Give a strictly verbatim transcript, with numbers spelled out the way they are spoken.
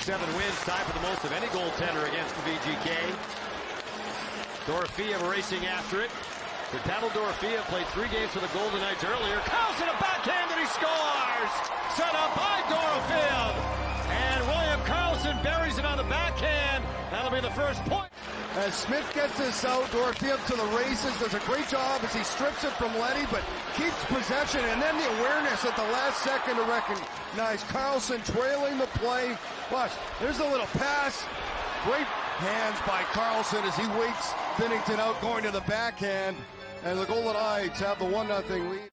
twenty-seven wins, tied for the most of any goaltender against the V G K. Dorofeev racing after it. Pavel Dorofeev played three games for the Golden Knights earlier. Carlson a backhand and he scores! Set up by Dorofeev! And William Karlsson buries it on the backhand. That'll be the first point. As Smith gets this out, Dorofeev to the races, does a great job as he strips it from Leddy, but keeps possession, and then the awareness at the last second to recognize Karlsson trailing the play. Watch, there's a little pass. Great hands by Karlsson as he waits Binnington out going to the backhand, and the Golden Knights have the one nothing lead.